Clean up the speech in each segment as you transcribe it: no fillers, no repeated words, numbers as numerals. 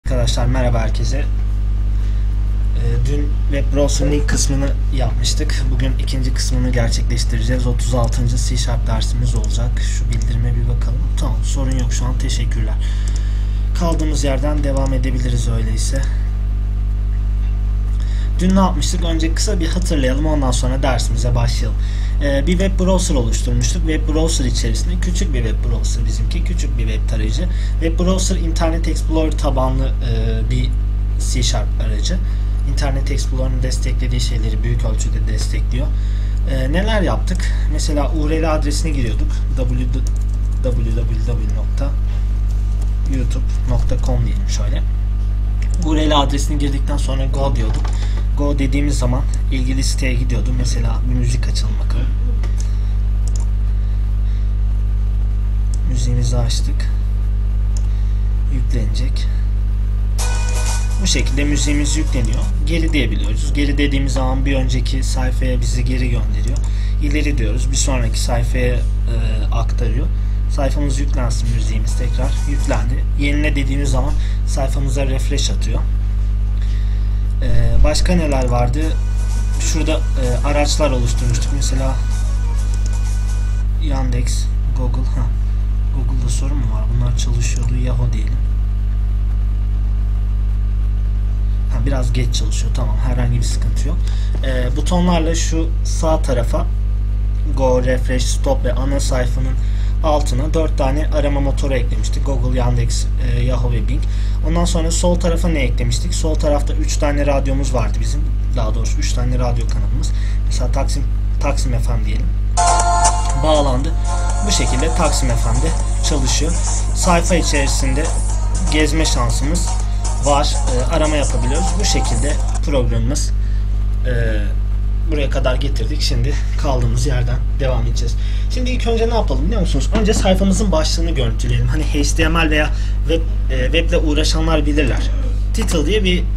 Arkadaşlar merhaba herkese. Dün web browser'ın ilk kısmını yapmıştık. Bugün ikinci kısmını gerçekleştireceğiz. 36. C# dersimiz olacak. Şu bildirime bir bakalım. Tamam, sorun yok şu an, teşekkürler. Kaldığımız yerden devam edebiliriz öyleyse. Dün ne yapmıştık? Önce kısa bir hatırlayalım, ondan sonra dersimize başlayalım. Bir web browser oluşturmuştuk. Web browser içerisinde küçük bir web browser, bizimki küçük bir web tarayıcı. Web browser Internet Explorer tabanlı bir C# aracı. Internet Explorer'ın desteklediği şeyleri büyük ölçüde destekliyor. Neler yaptık? Mesela URL adresine giriyorduk. www.youtube.com diyelim şöyle. URL adresini girdikten sonra go diyorduk. Go dediğimiz zaman ilgili siteye gidiyordu. Mesela bir müzik açalım bakalım. Müziğimizi açtık. Yüklenecek. Bu şekilde müziğimiz yükleniyor. Geri diyebiliyoruz. Geri dediğimiz zaman bir önceki sayfaya bizi geri gönderiyor. İleri diyoruz. Bir sonraki sayfaya aktarıyor. Sayfamız yüklensin, müziğimiz tekrar yüklendi. Yenile dediğimiz zaman sayfamıza refresh atıyor. Başka neler vardı? Şurada araçlar oluşturmuştuk. Mesela Yandex, Google. Google'da sorun mu var? Bunlar çalışıyordu. Yahoo diyelim. Biraz geç çalışıyor. Tamam, herhangi bir sıkıntı yok. Butonlarla şu sağ tarafa Go, Refresh, Stop ve ana sayfanın altına 4 tane arama motoru eklemiştik. Google, Yandex, Yahoo ve Bing. Ondan sonra sol tarafa ne eklemiştik? Sol tarafta 3 tane radyomuz vardı bizim. Daha doğrusu 3 tane radyo kanalımız. Mesela Taksim FM diyelim. Bağlandı. Bu şekilde Taksim FM'de çalışıyor. Sayfa içerisinde gezme şansımız var. Arama yapabiliyoruz. Bu şekilde programımız buraya kadar getirdik. Şimdi kaldığımız yerden devam edeceğiz. Şimdi ilk önce ne yapalım biliyor musunuz? Önce sayfamızın başlığını görüntüleyelim. Hani HTML veya weble uğraşanlar bilirler. Title diye bir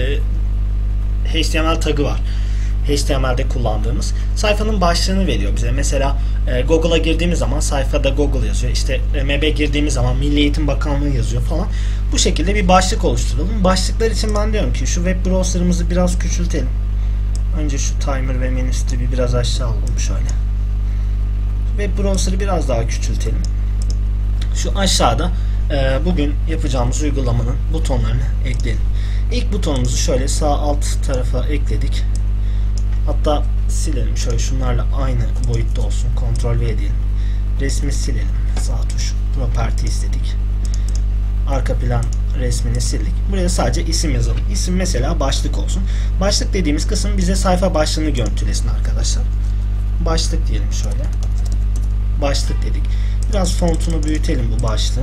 HTML tagı var. HTML'de kullandığımız. Sayfanın başlığını veriyor bize. Mesela Google'a girdiğimiz zaman sayfada Google yazıyor. İşte MEB'e girdiğimiz zaman Milli Eğitim Bakanlığı yazıyor falan. Bu şekilde bir başlık oluşturalım. Başlıklar için ben diyorum ki şu web browser'ımızı biraz küçültelim. Önce şu timer ve menüsü bir biraz aşağı alalım şöyle. Web browser'ı biraz daha küçültelim. Şu aşağıda bugün yapacağımız uygulamanın butonlarını ekleyelim. İlk butonumuzu şöyle sağ alt tarafa ekledik. Hatta silelim şöyle, şunlarla aynı boyutta olsun. Ctrl V diyelim. Resmi silelim. Sağ tuş property istedik. Arka plan resmini sildik. Buraya sadece isim yazalım. İsim mesela başlık olsun. Başlık dediğimiz kısım bize sayfa başlığını görüntülesin arkadaşlar. Başlık diyelim şöyle. Başlık dedik. Biraz fontunu büyütelim bu başlığın.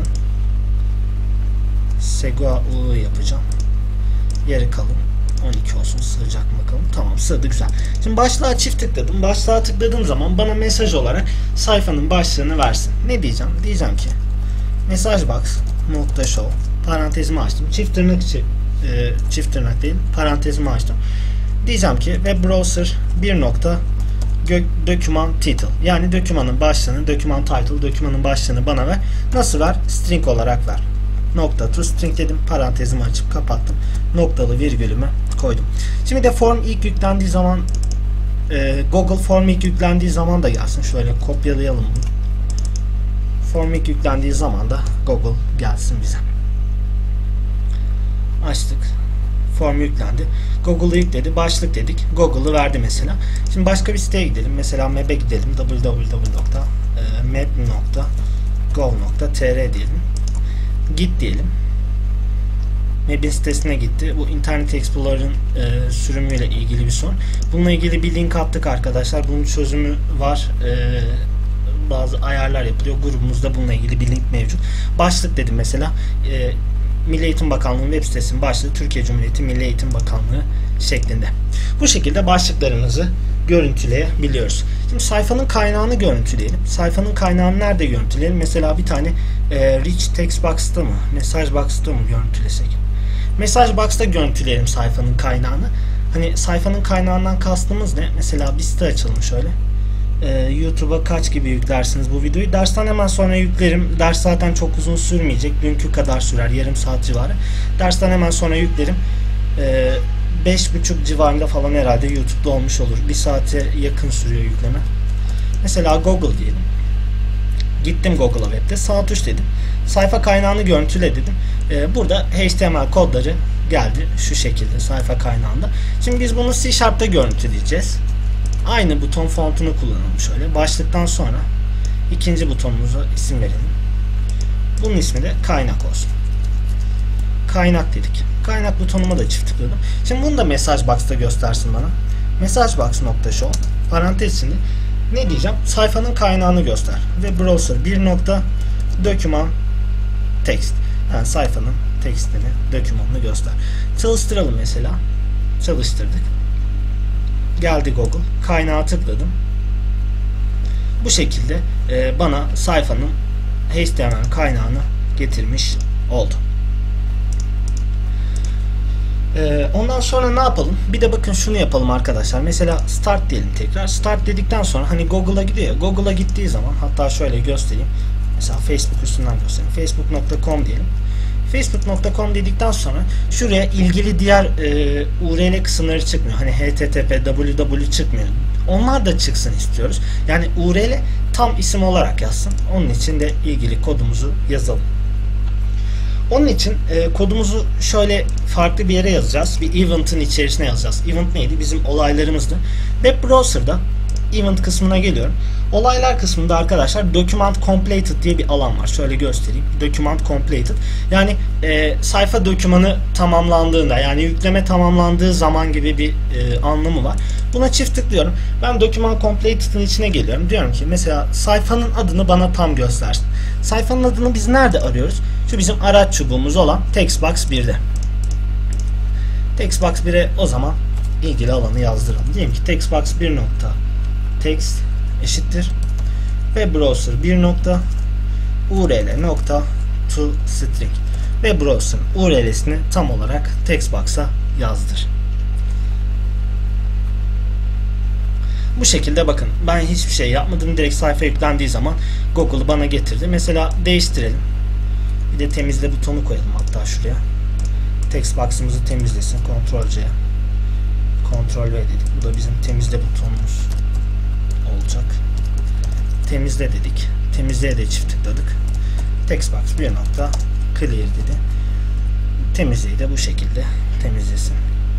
Segua U yapacağım. Yeri kalın. 12 olsun, sığacak mı bakalım. Tamam, sığdı, güzel. Şimdi başlığa çift tıkladım. Başlığa tıkladığım zaman bana mesaj olarak sayfanın başlığını versin. Ne diyeceğim? Diyeceğim ki mesaj box nokta show, parantezimi açtım. Çift tırnak değil, parantezimi açtım. Diyeceğim ki web browser bir nokta document title, yani dokümanın başlığını, document title, dokümanın başlığını bana ver. Nasıl ver? String olarak ver. Nokta to string dedim. Parantezimi açıp kapattım. Noktalı virgülümü koydum. Şimdi de form ilk yüklendiği zaman Google Form ilk yüklendiği zaman da gelsin. Şöyle kopyalayalım bunu. Form ilk yüklendiği zaman da Google gelsin bize. Açtık. Form yüklendi. Google'ı yükledi. Başlık dedik. Google'ı verdi mesela. Şimdi başka bir siteye gidelim. Mesela MEB'e gidelim. www.meb.gov.tr diyelim. Git diyelim. MEB'in sitesine gitti. Bu Internet Explorer'ın sürümüyle ilgili bir sorun. Bununla ilgili bir link attık arkadaşlar. Bunun çözümü var. Bazı ayarlar yapılıyor. Grubumuzda bununla ilgili bir link mevcut. Başlık dedim mesela. Milli Eğitim Bakanlığı'nın web sitesinin başlığı Türkiye Cumhuriyeti Milli Eğitim Bakanlığı şeklinde. Bu şekilde başlıklarımızı görüntüleyebiliyoruz. Şimdi sayfanın kaynağını görüntüleyelim. Sayfanın kaynağını nerede görüntüleyelim? Mesela bir tane rich text box'ta mı, mesaj box'ta mı görüntülesek? Mesaj box'ta görüntüleyelim sayfanın kaynağını. Hani sayfanın kaynağından kastımız ne? Mesela bir site açalım şöyle. YouTube'a kaç gibi yüklersiniz bu videoyu? Dersten hemen sonra yüklerim. Ders zaten çok uzun sürmeyecek. Dünkü kadar sürer. Yarım saat civarı. Dersten hemen sonra yüklerim. 5.30 civarında falan herhalde YouTube'da olmuş olur. 1 saate yakın sürüyor yükleme. Mesela Google diyelim. Gittim Google'a web'de. Sağ tuş dedim. Sayfa kaynağını görüntüle dedim. Burada HTML kodları geldi. Şu şekilde sayfa kaynağında. Şimdi biz bunu C Sharp'ta görüntüleyeceğiz. Aynı buton fontunu kullanalım şöyle. Başlıktan sonra ikinci butonumuza isim verelim. Bunun ismi de kaynak olsun. Kaynak dedik. Kaynak butonuma da çift tıkladım. Şimdi bunu da message box'ta göstersin bana. Message box nokta show parantez içinde ne diyeceğim? Sayfanın kaynağını göster. Ve browser bir nokta document text. Yani sayfanın tekstini, dokümanını göster. Çalıştıralım mesela. Çalıştırdık. Geldi Google. Kaynağa tıkladım. Bu şekilde bana sayfanın HTML kaynağını getirmiş oldu. Ondan sonra ne yapalım? Bir de bakın şunu yapalım arkadaşlar. Mesela start diyelim tekrar. Start dedikten sonra hani Google'a gidiyor ya. Google'a gittiği zaman hatta şöyle göstereyim. Mesela Facebook üstünden göstereyim. Facebook.com diyelim. Facebook.com dedikten sonra şuraya ilgili diğer URL kısımları çıkmıyor. Hani HTTP, www çıkmıyor. Onlar da çıksın istiyoruz. Yani URL tam isim olarak yazsın. Onun için de ilgili kodumuzu yazalım. Onun için kodumuzu şöyle farklı bir yere yazacağız. Bir event'ın içerisine yazacağız. Event neydi? Bizim olaylarımızdı. Web browser'da event kısmına geliyorum. Olaylar kısmında arkadaşlar document completed diye bir alan var. Şöyle göstereyim. Document completed. Yani sayfa dokümanı tamamlandığında, yani yükleme tamamlandığı zaman gibi bir anlamı var. Buna çift tıklıyorum. Ben document completed'ın içine geliyorum. Diyorum ki mesela sayfanın adını bana tam göstersin. Sayfanın adını biz nerede arıyoruz? Şu bizim araç çubuğumuz olan Textbox 1'de. Textbox 1'e o zaman ilgili alanı yazdıralım. Diyelim ki Textbox 1 nokta text eşittir ve browser 1 nokta url nokta to string ve browser'ın URL'sini tam olarak textbox'a yazdır. Bu şekilde bakın ben hiçbir şey yapmadım. Direkt sayfa yüklendiği zaman Google bana getirdi. Mesela değiştirelim. Bir de temizle butonu koyalım hatta şuraya. Textbox'ımızı temizlesin. Ctrl+C'ye. Ctrl+V dedik. Bu da bizim temizle butonumuz olacak. Temizle dedik. Temizleye de çift tıkladık. Textbox 1 nokta clear dedi. Temizleyi de bu şekilde temizlesin.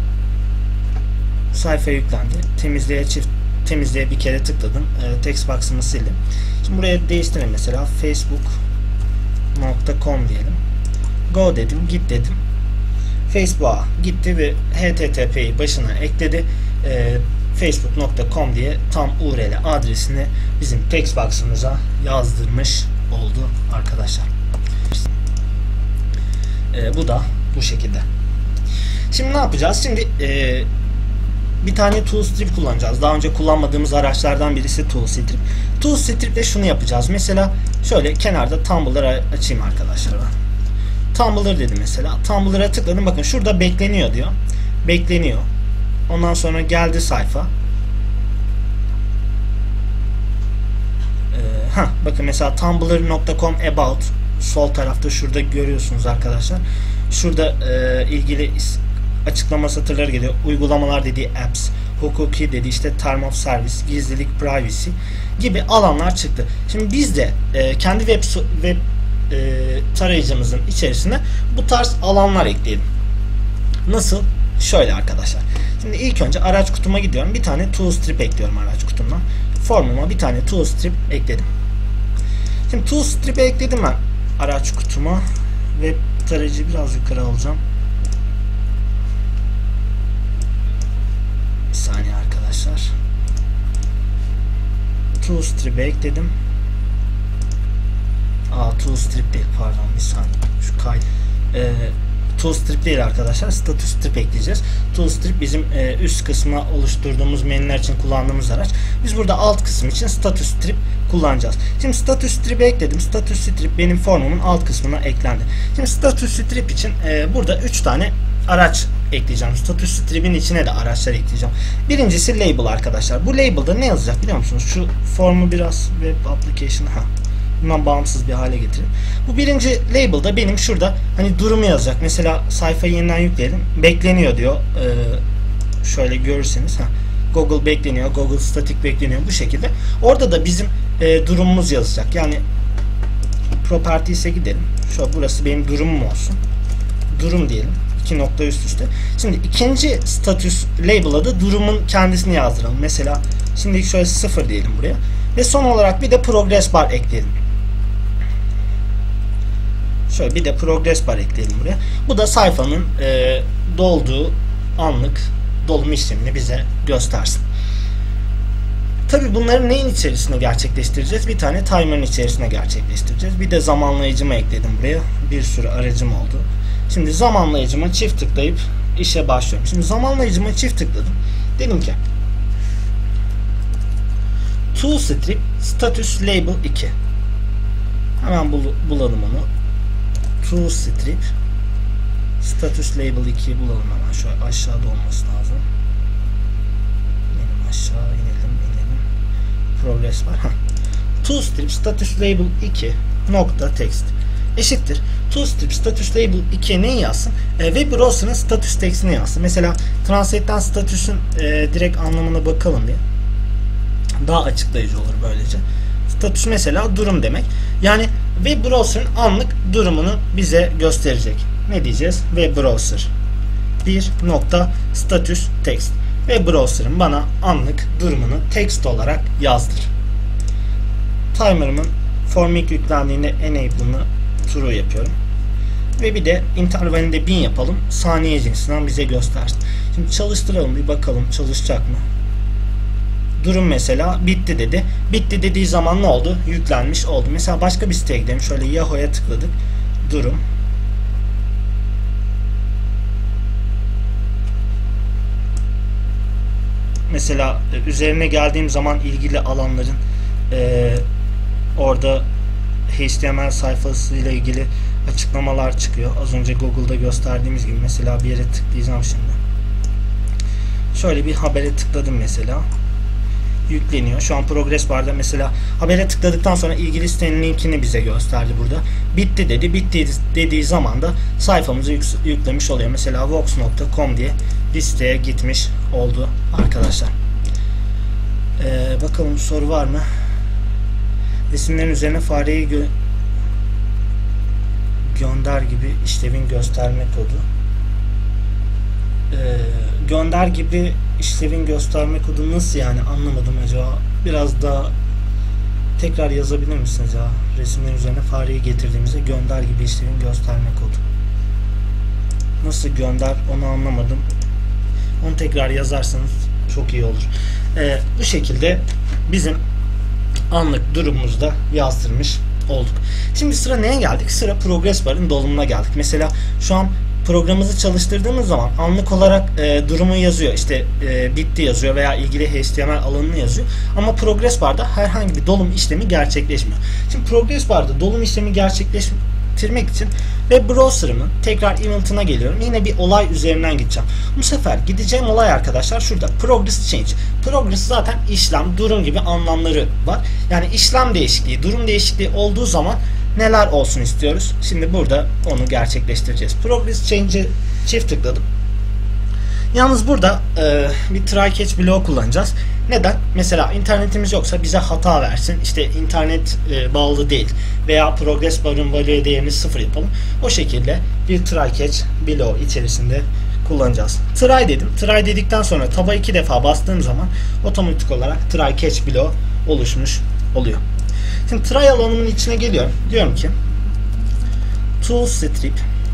Sayfa yüklendi. Temizleye bir kere tıkladım. Textbox'ımı sildim. Şimdi buraya değiştirelim mesela. Facebook.com diyelim. Go dedim. Git dedim. Facebook'a gitti ve HTTP'yi başına ekledi. Facebook.com diye tam URL adresini bizim textbox'ımıza yazdırmış oldu arkadaşlar. Bu da bu şekilde. Şimdi ne yapacağız? Şimdi bir tane toolstrip kullanacağız. Daha önce kullanmadığımız araçlardan birisi toolstrip. Toolstrip ile şunu yapacağız. Mesela şöyle kenarda Tumblr açayım arkadaşlar ben. Tumblr dedim mesela. Tumblr'a tıkladım. Bakın şurada bekleniyor diyor. Bekleniyor. Ondan sonra geldi sayfa. Bakın mesela tumblr.com about sol tarafta şurada görüyorsunuz arkadaşlar. Şurada ilgili açıklama satırları geliyor. Uygulamalar dediği apps, hukuki dedi işte term of service, gizlilik, privacy gibi alanlar çıktı. Şimdi biz de kendi web tarayıcımızın içerisine bu tarz alanlar ekleyelim. Nasıl? Şöyle arkadaşlar. Şimdi ilk önce araç kutuma gidiyorum. Bir tane toolstrip ekliyorum araç kutumdan. Formuma bir tane toolstrip ekledim. Şimdi toolstrip'i ekledim ben araç kutuma. Web tarayıcıyı biraz yukarı alacağım. Bir saniye arkadaşlar. Toolstrip'i ekledim. Toolstrip değil pardon bir saniye. Şu kay. Toolstrip değil arkadaşlar. Status strip ekleyeceğiz. Toolstrip bizim üst kısmına oluşturduğumuz menüler için kullandığımız araç. Biz burada alt kısım için status strip kullanacağız. Şimdi status strip'i ekledim. Status strip benim formumun alt kısmına eklendi. Şimdi status strip için burada 3 tane araç ekleyeceğim. Status strip'in içine de araçlar ekleyeceğim. Birincisi label arkadaşlar. Bu label'da ne yazacak biliyor musunuz? Şu formu biraz web application bundan bağımsız bir hale getireyim. Bu birinci label'da benim şurada hani durumu yazacak. Mesela sayfayı yeniden yükleyelim. Bekleniyor diyor. Şöyle görürseniz. Google bekleniyor. Google static bekleniyor. Bu şekilde. Orada da bizim durumumuz yazacak. Yani properties'e gidelim. Şöyle burası benim durumum olsun. Durum diyelim. 2 nokta üst üste. Şimdi ikinci status label'a da durumun kendisini yazdıralım. Mesela şimdi şöyle 0 diyelim buraya. Ve son olarak bir de progress bar ekleyelim. Şöyle bir de progress bar ekleyelim buraya. Bu da sayfanın dolduğu anlık dolum işlemini bize göstersin. Tabi bunları neyin içerisine gerçekleştireceğiz? Bir tane timer'ın içerisine gerçekleştireceğiz. Bir de zamanlayıcımı ekledim buraya. Bir sürü aracım oldu. Şimdi zamanlayıcıma çift tıklayıp işe başlıyorum. Şimdi zamanlayıcıma çift tıkladım. Dedim ki toolstrip status label 2. Hemen bulalım onu. Toolstrip status label 2'yi bulalım hemen. Şöyle aşağıda olması lazım. İnelim aşağı, inelim. Progress var. Toolstrip status label 2 nokta text eşittir. Toolstrip status label 2'ye neyi yazsın? Web browser'ın status text'ini yazsın. Mesela translate'den status'un direkt anlamına bakalım bir. Daha açıklayıcı olur böylece. Status mesela durum demek. Yani web browser'ın anlık durumunu bize gösterecek. Ne diyeceğiz? Web browser 1 nokta status text. Ve browser'ın bana anlık durumunu text olarak yazdır. Timer'ımın formik yüklendiğinde enable'ını true yapıyorum. Ve bir de intervalinde 1000 yapalım. Saniye cinsinden bize göstersin. Şimdi çalıştıralım bir bakalım çalışacak mı? Durum mesela bitti dedi. Bitti dediği zaman ne oldu? Yüklenmiş oldu. Mesela başka bir siteye gidelim. Şöyle Yahoo'ya tıkladık. Durum. Mesela üzerine geldiğim zaman ilgili alanların orada HTML sayfasıyla ilgili açıklamalar çıkıyor. Az önce Google'da gösterdiğimiz gibi. Mesela bir yere tıklayacağım şimdi. Şöyle bir habere tıkladım mesela. Yükleniyor. Şu an progress bar'da mesela habere tıkladıktan sonra ilgili sitenin linkini bize gösterdi burada. Bitti dedi. Bitti dediği zaman da sayfamızı yüklemiş oluyor. Mesela vox.com diye listeye gitmiş oldu arkadaşlar. Bakalım soru var mı? Resimlerin üzerine fareyi gönder gibi işlevin gösterme kodu. Gönder gibi işlevin gösterme kodu nasıl yani anlamadım acaba. Biraz daha tekrar yazabilir misiniz ya? Resimlerin üzerine fareyi getirdiğimizde gönder gibi işlevin gösterme kodu. Nasıl gönder onu anlamadım. Onu tekrar yazarsanız çok iyi olur. Bu şekilde bizim anlık durumumuzda yazdırmış olduk. Şimdi sıra neye geldik? Sıra progress bar'ın dolumuna geldik. Mesela şu an programımızı çalıştırdığımız zaman anlık olarak durumu yazıyor. İşte bitti yazıyor veya ilgili HTML alanını yazıyor. Ama progress bar'da herhangi bir dolum işlemi gerçekleşmiyor. Şimdi progress bar'da dolum işlemi gerçekleştirmek için web browser'ımın tekrar event'ına geliyorum. Yine bir olay üzerinden gideceğim. Bu sefer gideceğim olay arkadaşlar şurada. Progress change. Progress zaten işlem, durum gibi anlamları var. Yani işlem değişikliği, durum değişikliği olduğu zaman neler olsun istiyoruz? Şimdi burada onu gerçekleştireceğiz. Progress change'e çift tıkladım. Yalnız burada bir try catch bloğu kullanacağız. Neden? Mesela internetimiz yoksa bize hata versin. İşte internet bağlı değil veya progress bar'ın value değerini 0 yapalım. O şekilde bir try catch bloğu içerisinde kullanacağız. Try dedim. Try dedikten sonra taba 2 defa bastığım zaman otomatik olarak try catch bloğu oluşmuş oluyor. Şimdi try alanımın içine geliyorum. Diyorum ki toolstrip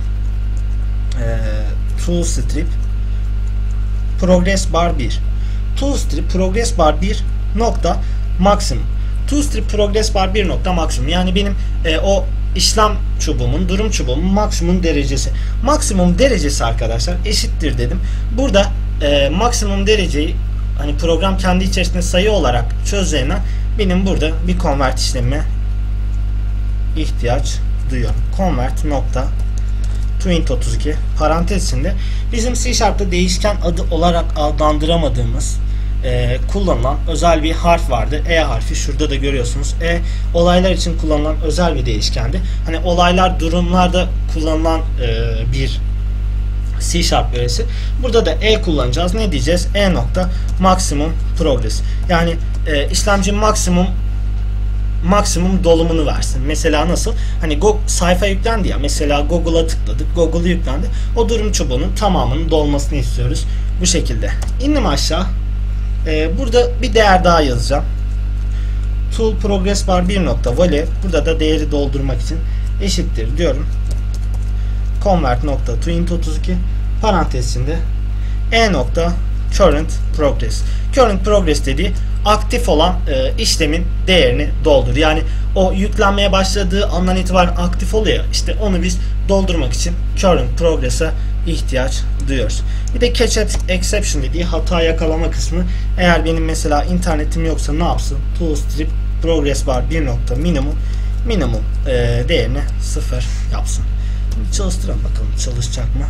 progress bar 1 toolstrip progress bar 1 nokta maksimum toolstrip progress bar 1 nokta maksimum yani benim o işlem çubuğumun, durum çubuğumun maksimum derecesi. Maksimum derecesi arkadaşlar eşittir dedim. Burada maksimum dereceyi hani program kendi içerisinde sayı olarak çözeceğinden benim burada bir convert işlemine ihtiyaç duyuyorum. Convert nokta Twint32 parantez içinde bizim C Sharp'ta değişken adı olarak adlandıramadığımız kullanılan özel bir harf vardı. E harfi şurada da görüyorsunuz. E olaylar için kullanılan özel bir değişkendi. Hani olaylar, durumlarda kullanılan bir C Sharp öğesi. Burada da E kullanacağız. Ne diyeceğiz? E nokta maksimum progress. Yani işlemci maksimum dolumunu versin. Mesela nasıl? Hani sayfa yüklendi ya. Mesela Google'a tıkladık. Google yüklendi. O durum çubuğunun tamamının dolmasını istiyoruz. Bu şekilde. İndim aşağı. Burada bir değer daha yazacağım. Tool progress bar 1.value. Burada da değeri doldurmak için eşittir diyorum. Convert nokta Twint32 parantez içinde E nokta current progress. Current progress dediği aktif olan işlemin değerini doldur. Yani o yüklenmeye başladığı andan itibaren aktif oluyor. İşte onu biz doldurmak için current progress'a ihtiyaç duyuyoruz. Bir de catch exception dediği hata yakalama kısmı. Eğer benim mesela internetim yoksa ne yapsın? Tool strip progress bar 1.minimum değerini 0 yapsın. Çalıştıralım bakalım çalışacak mı?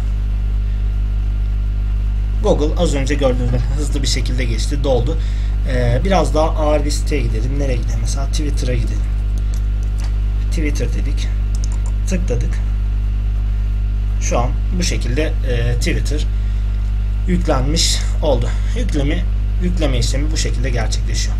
Google az önce gördüğünüz gibi hızlı bir şekilde geçti, doldu. Biraz daha ağır bir siteye gidelim. Nereye gidelim? Mesela Twitter'a gidelim. Twitter dedik. Tıkladık. Şu an bu şekilde Twitter yüklenmiş oldu. Yükleme işlemi bu şekilde gerçekleşiyor.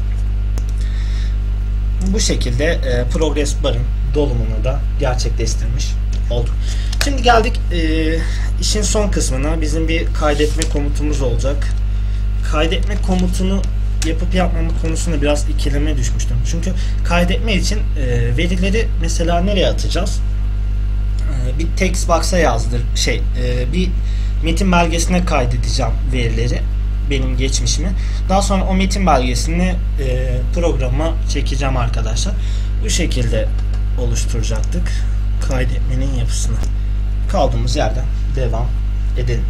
Bu şekilde progress bar'ın dolumunu da gerçekleştirmiş olduk. Şimdi geldik işin son kısmına. Bizim bir kaydetme komutumuz olacak. Kaydetme komutunu yapıp yapmama konusunda biraz ikileme düşmüştüm. Çünkü kaydetme için verileri mesela nereye atacağız? Bir text box'a bir metin belgesine kaydedeceğim verileri, benim geçmişimi. Daha sonra o metin belgesini programa çekeceğim arkadaşlar. Bu şekilde oluşturacaktık kaydetmenin yapısını. Kaldığımız yerden devam edelim.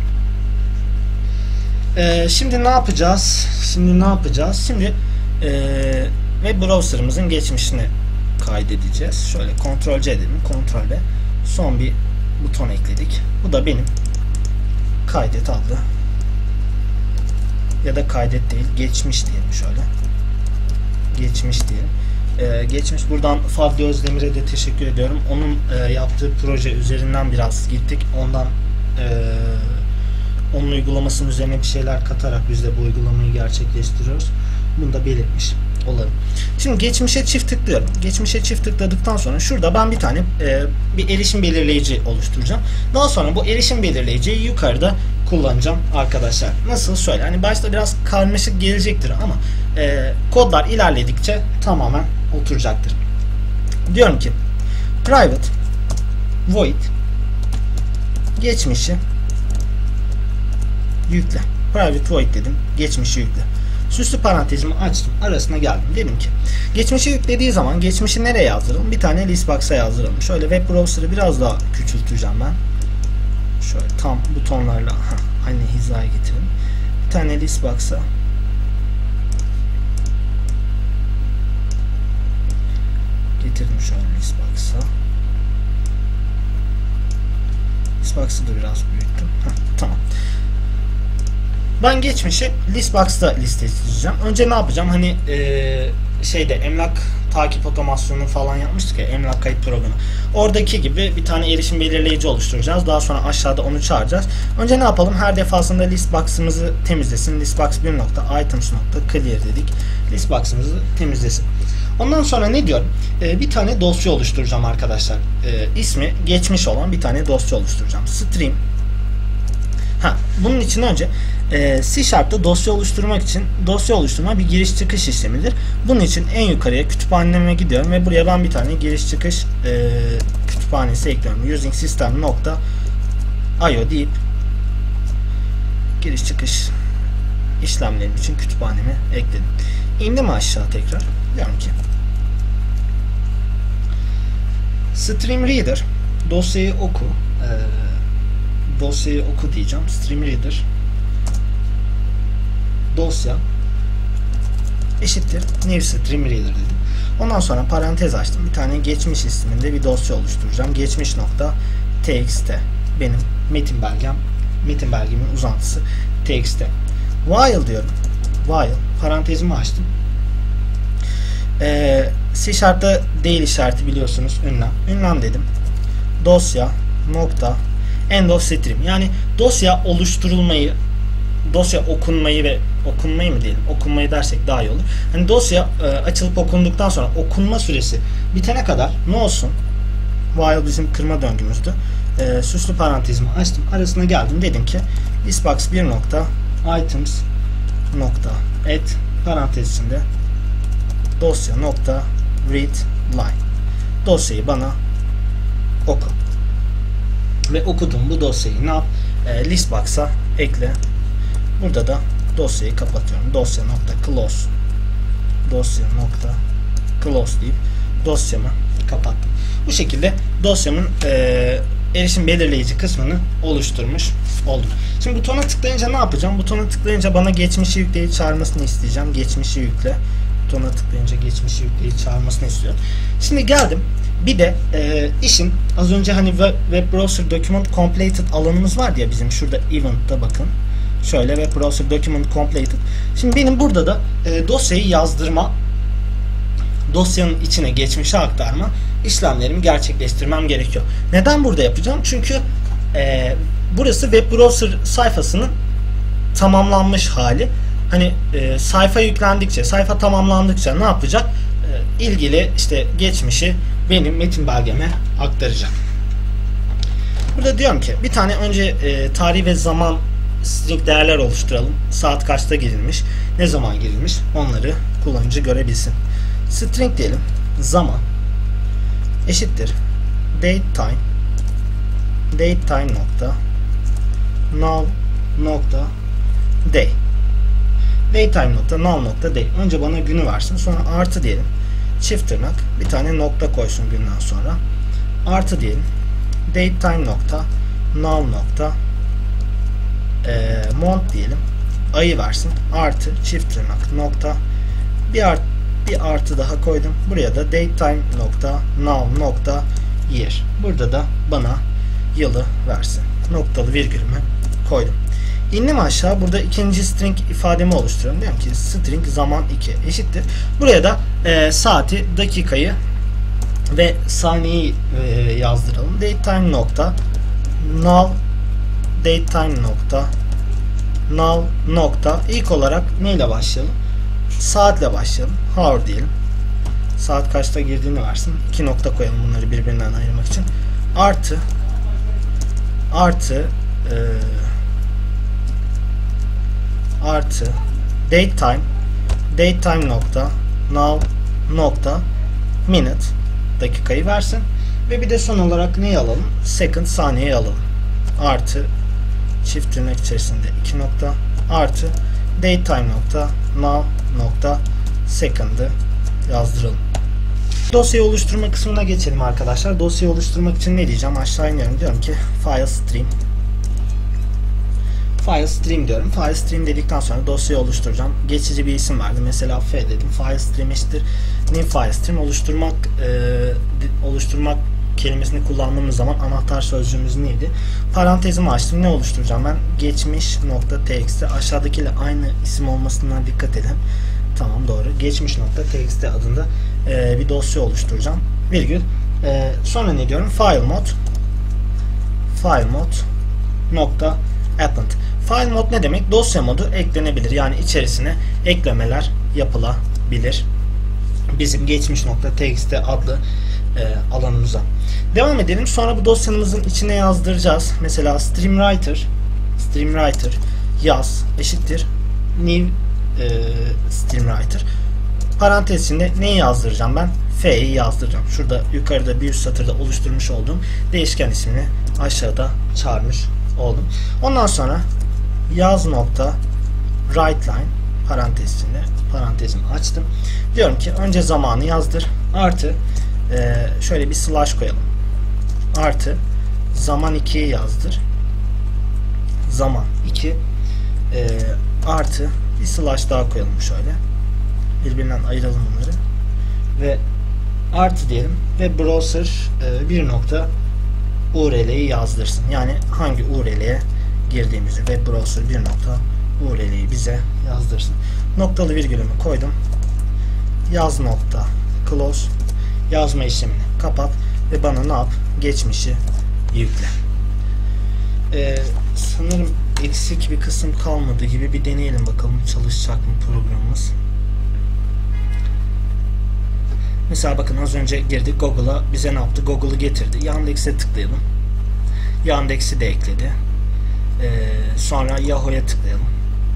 Şimdi ne yapacağız? Şimdi web browser'ımızın geçmişini kaydedeceğiz. Şöyle Ctrl+C edelim. Ctrl ve son bir buton ekledik. Bu da benim kaydet adlı, ya da kaydet değil, geçmiş diyelim şöyle. Geçmiş diyelim. Geçmiş, buradan Fadli Özdemir'e de teşekkür ediyorum. Onun yaptığı proje üzerinden biraz gittik. Onun uygulamasının üzerine bir şeyler katarak biz de bu uygulamayı gerçekleştiriyoruz. Bunu da belirtmiş olalım. Şimdi geçmişe çift tıklıyorum. Geçmişe çift tıkladıktan sonra şurada ben bir tane bir erişim belirleyici oluşturacağım. Daha sonra bu erişim belirleyiciyi yukarıda kullanacağım arkadaşlar. Nasıl? Şöyle. Hani başta biraz karmaşık gelecektir ama kodlar ilerledikçe tamamen oturacaktır. Diyorum ki private void geçmişi yükle. Private void dedim. Geçmişi yükle. Süslü parantezimi açtım. Arasına geldim. Dedim ki geçmişi yüklediği zaman geçmişi nereye yazdıralım? Bir tane listbox'a yazdıralım. Şöyle web browser'ı biraz daha küçülteceğim ben. Şöyle tam butonlarla aynı hizaya getirin. Bir tane listbox'a getirdim, şöyle listbox'a. Listbox'ı da biraz büyüttüm. Tamam. Ben geçmişi listbox'ta listeleyeceğim. Önce ne yapacağım? Hani emlak takip otomasyonu falan yapmıştık ya, emlak kayıt programı. Oradaki gibi bir tane erişim belirleyici oluşturacağız. Daha sonra aşağıda onu çağıracağız. Önce ne yapalım? Her defasında listbox'ımızı temizlesin. Listbox 1.items.clear dedik. Listbox'ımızı temizlesin. Ondan sonra ne diyorum? Bir tane dosya oluşturacağım arkadaşlar. İsmi geçmiş olan bir tane dosya oluşturacağım. Stream. Bunun için önce C Sharp'ta dosya oluşturma bir giriş çıkış işlemidir. Bunun için en yukarıya kütüphaneme gidiyorum ve buraya ben bir tane giriş çıkış kütüphanesi ekliyorum. Using system.io deyip giriş çıkış işlemlerim için kütüphaneme ekledim. İndim aşağı tekrar. Diyorum ki Stream Reader dosyayı oku. Dosyayı oku diyeceğim. Stream Reader dosya eşittir new Stream Reader dedim. Ondan sonra parantez açtım. Bir tane geçmiş isminde bir dosya oluşturacağım. Geçmiş.txt benim metin belgemin uzantısı txt. While diyorum. While parantezimi açtım. C Sharp'ta değil işareti biliyorsunuz, ünlem. Ünlem dedim. Dosya nokta end of stream. Yani dosya oluşturulmayı, dosya okunmayı ve okunmayı mı diyelim? Okunmayı dersek daha iyi olur. Hani dosya açılıp okunduktan sonra okunma süresi bitene kadar ne olsun? While bizim kırma döngümüzdü. Süslü parantezimi açtım. Arasına geldim. Dedim ki isbox 1 nokta items nokta add parantez içinde dosya nokta read line. Dosyayı bana oku. Ve okudum bu dosyayı ne yap? Listbox'a ekle. Burada da dosyayı kapatıyorum. Dosya nokta close. Dosya nokta close deyip dosyamı kapattım. Bu şekilde dosyamın erişim belirleyici kısmını oluşturmuş oldum. Şimdi butona tıklayınca ne yapacağım? Butona tıklayınca bana geçmişi yükleyici çağırmasını isteyeceğim. Geçmişi yükle. Butona tıklayınca geçmişi yükleyici çağırmasını istiyorum. Şimdi geldim. Bir de işin az önce hani web browser document completed alanımız var ya bizim şurada event'ta bakın. Şöyle web browser document completed. Şimdi benim burada da dosyayı yazdırma, dosyanın içine geçmişe aktarma işlemlerimi gerçekleştirmem gerekiyor. Neden burada yapacağım? Çünkü burası web browser sayfasının tamamlanmış hali. Hani sayfa yüklendikçe, sayfa tamamlandıkça ne yapacak? İlgili işte geçmişi benim metin belgeme aktaracak. Burada diyorum ki bir tane önce tarih ve zaman string değerler oluşturalım. Saat kaçta girilmiş, ne zaman girilmiş onları kullanıcı görebilsin. String diyelim. Zaman eşittir datetime nokta null nokta day. Datetime nokta null nokta day. Önce bana günü versin. Sonra artı diyelim. Çift tırnak. Bir tane nokta koysun günden sonra. Artı diyelim. Datetime nokta null nokta month diyelim. Ayı versin. Artı çift tırnak nokta bir artı daha koydum. Buraya da datetime nokta null nokta year. Burada da bana yılı versin. Noktalı virgülümü koydum. İndim aşağı. Burada ikinci string ifademi oluşturuyorum. Diyorum ki string zaman 2 eşittir. Buraya da saati, dakikayı ve saniyeyi yazdıralım. Datetime nokta null datetime nokta null nokta ilk olarak neyle başlayalım? Saatle başlayalım. Hour diyelim. Saat kaçta girdiğini versin. 2 nokta koyalım bunları birbirinden ayırmak için. Artı datetime nokta null nokta minute dakikayı versin. Ve bir de son olarak neyi alalım? Second saniyeyi alalım. Artı çift tırnak içerisinde 2 nokta artı datetime nokta null nokta second'ı yazdıralım. Dosyayı oluşturma kısmına geçelim arkadaşlar. Dosyayı oluşturmak için ne diyeceğim? Aşağı iniyorum. Diyorum ki file stream diyorum. File stream dedikten sonra dosyayı oluşturacağım. Geçici bir isim verdim. Mesela F dedim. File stream eşittir new file stream. Oluşturmak kelimesini kullandığımız zaman anahtar sözcüğümüz neydi? Parantezimi açtım. Ne oluşturacağım ben? Geçmiş.txt. Aşağıdakiyle aynı isim olmasından dikkat edin. Tamam, doğru. Geçmiş.txt adında bir dosya oluşturacağım. Virgül. Sonra ne diyorum? File mod nokta append. File mod ne demek? Dosya modu eklenebilir. Yani içerisine eklemeler yapılabilir. Bizim geçmiş.txt adlı alanımıza. Devam edelim. Sonra bu dosyamızın içine yazdıracağız. Mesela streamwriter yaz eşittir new streamwriter. Parantez içinde neyi yazdıracağım ben? F'yi yazdıracağım. Şurada yukarıda bir üst satırda oluşturmuş olduğum değişken ismini aşağıda çağırmış oldum. Ondan sonra yaz nokta writeLine parantez içinde parantezimi açtım. Diyorum ki önce zamanı yazdır. Artı şöyle bir slash koyalım. Artı zaman 2'yi yazdır. Zaman 2 artı bir slash daha koyalım şöyle. Birbirinden ayıralım bunları. Ve artı diyelim ve browser bir nokta URL'yi yazdırsın. Yani hangi URL'ye girdiğimizi, web browser 1 nokta URL'yi bize yazdırsın. Noktalı virgülümü koydum. Yaz nokta close. Yazma işlemini kapat ve bana ne yap? Geçmişi yükle. Sanırım eksik bir kısım kalmadı gibi, bir deneyelim bakalım çalışacak mı programımız. Mesela bakın az önce girdik Google'a, bize ne yaptı? Google'ı getirdi. Yandex'e tıklayalım. Yandex'i de ekledi. Sonra Yahoo'ya tıklayalım.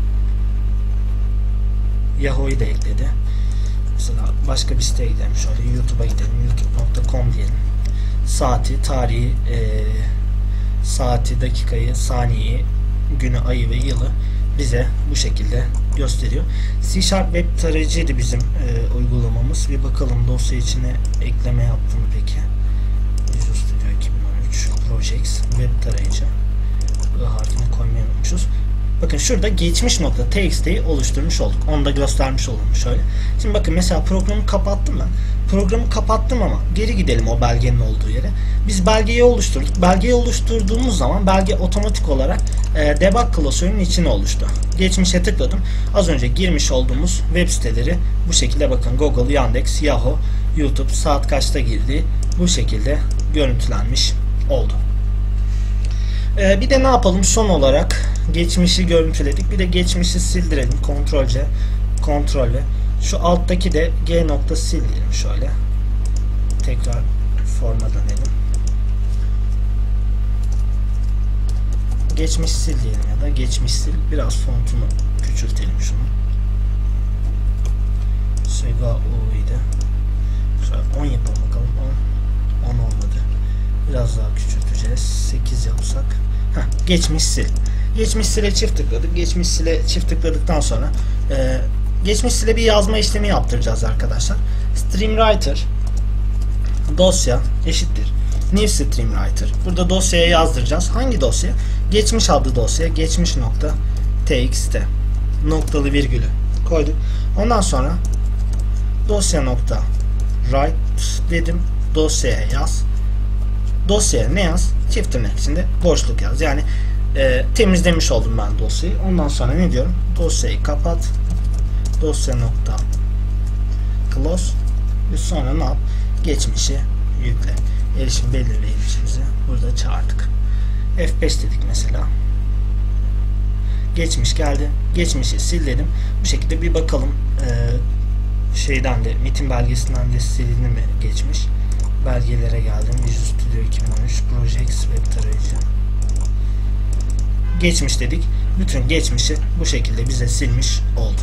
Yahoo'yu da ekledi. Mesela başka bir siteye gidelim. Şöyle YouTube'a gidelim. youtube.com diyelim. Saati, tarihi, saati, dakikayı, saniyeyi, günü, ayı ve yılı bize bu şekilde gösteriyor. C# web tarayıcıydı bizim uygulamamız. Bir bakalım dosya içine ekleme yaptım peki. Visual Studio 2013 Projects web tarayıcı. I harfini koymayı unutmuşuz. Bakın şurada geçmiş.txt'yi oluşturmuş olduk. Onu da göstermiş oldum şöyle. Şimdi bakın mesela programı kapattım ben. Programı kapattım ama geri gidelim o belgenin olduğu yere. Biz belgeyi oluşturduk. Belgeyi oluşturduğumuz zaman belge otomatik olarak debug klasörünün içine oluştu. Geçmişe tıkladım. Az önce girmiş olduğumuz web siteleri bu şekilde bakın Google, Yandex, Yahoo, YouTube saat kaçta girdiği bu şekilde görüntülenmiş oldu. Bir de ne yapalım son olarak? Geçmişi görüntüledik. Bir de geçmişi sildirelim. Ctrl+C, Ctrl V. Şu alttaki de G.sil diyelim şöyle. Tekrar forma dönelim. Geçmiş sil diyelim ya da geçmiş sil. Biraz fontunu küçültelim şunu. Sega U'ydu. Şöyle 10 yapalım bakalım. 10 olmadı. Biraz daha küçülteceğiz. 8 yapsak. Geçmiş sil. Geçmiş sile çift tıkladık. Geçmiş sile çift tıkladıktan sonra geçmiş sile bir yazma işlemi yaptıracağız arkadaşlar. Streamwriter dosya eşittir new streamwriter. Burada dosyaya yazdıracağız. Hangi dosya? Geçmiş adlı dosya. Geçmiş.txt noktalı virgülü koyduk. Ondan sonra dosya.write dedim. Dosyaya yaz. Dosyaya ne yaz? Çift tırnak içinde boşluk yaz. Yani temizlemiş oldum ben dosyayı. Ondan sonra ne diyorum? Dosyayı kapat. Dosya nokta close ve sonra ne yap? Geçmişi yükle. Erişim belirleyicimizi burada çağırdık. F5 dedik mesela. Geçmiş geldi. Geçmişi sil dedim. Bu şekilde bir bakalım şeyden de MIT'in belgesinden de silindi mi geçmiş. Belgelere geldim. Visual Studio 2013 Projects web tarayıcı. Geçmiş dedik. Bütün geçmişi bu şekilde bize silmiş oldu.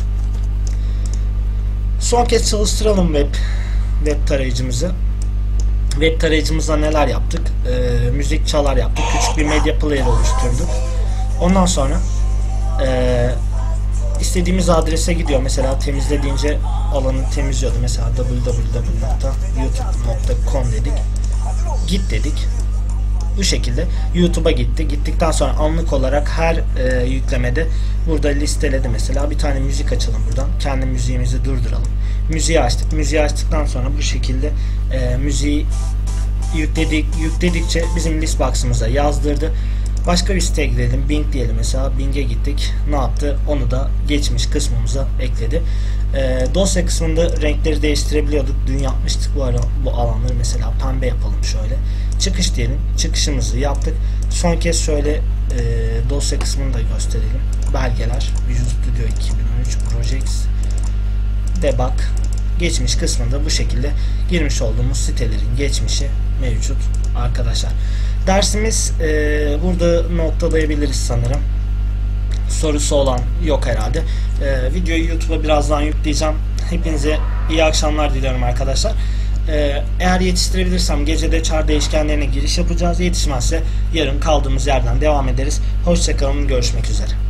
Son kez çalıştıralım web tarayıcımızı. Web tarayıcımızda neler yaptık? Müzik çalar yaptık. Küçük bir medya player oluşturduk. Ondan sonra istediğimiz adrese gidiyor. Mesela temizle alanı temizliyordu. Mesela www.youtube.com dedik. Git dedik. Bu şekilde YouTube'a gitti. Gittikten sonra anlık olarak her yüklemede burada listeledi mesela. Bir tane müzik açalım buradan. Kendi müziğimizi durduralım. Müziği açtık. Müziği açtıktan sonra bu şekilde müziği yükledikçe bizim list box'ımıza yazdırdı. Başka bir siteye gidelim. Bing diyelim mesela. Bing'e gittik. Ne yaptı? Onu da geçmiş kısmımıza ekledi. Dosya kısmında renkleri değiştirebiliyorduk. Dün yapmıştık bu alanları. Mesela pembe yapalım şöyle. Çıkış diyelim. Çıkışımızı yaptık. Son kez şöyle dosya kısmını da gösterelim. Belgeler. Visual Studio 2013 Projects Debug. Geçmiş kısmında bu şekilde girmiş olduğumuz sitelerin geçmişi mevcut arkadaşlar. Dersimiz burada noktalayabiliriz sanırım. Sorusu olan yok herhalde. Videoyu YouTube'a birazdan yükleyeceğim. Hepinize iyi akşamlar diliyorum arkadaşlar. Eğer yetiştirebilirsem gecede char değişkenlerine giriş yapacağız. Yetişmezse yarın kaldığımız yerden devam ederiz. Hoşçakalın, görüşmek üzere.